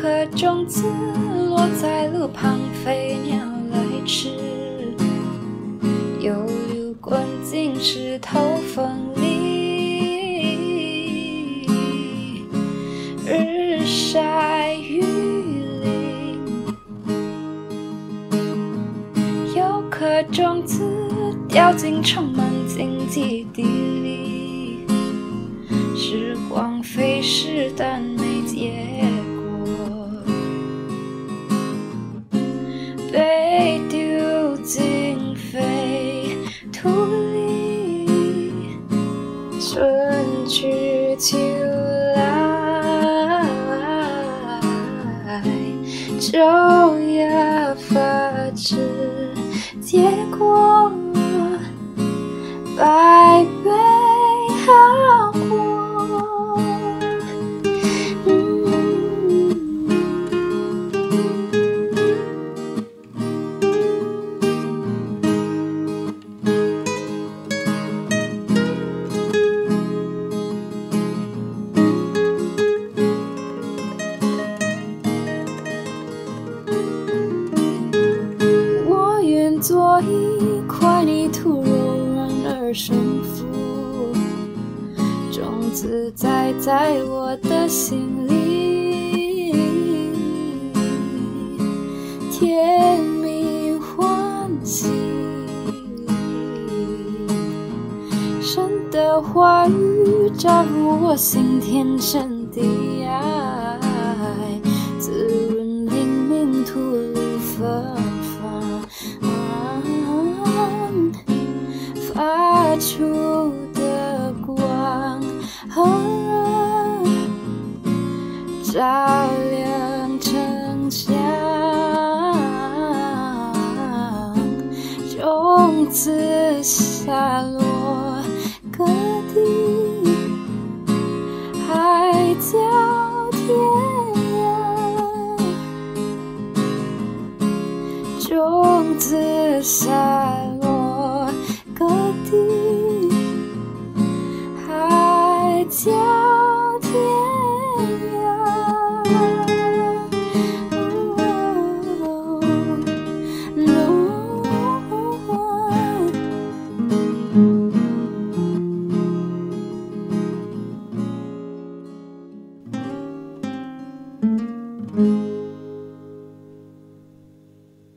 颗种子落在路旁，飞鸟来吃，有流滚进石头缝里，日晒雨淋。有颗种子掉进充满荆棘地里，时光飞逝，但没结果，被丢进废土里。春去秋来，昼夜发枝，结果百倍好过。我愿做一块泥土，柔软而舒服，种子栽在我的心里，甜蜜欢喜。神的话语照入我心，天生的爱，滋润灵命，吐露芬芳，发出的光，照亮城乡，种子下落各地，海角天涯，种子下落各地，海角天涯。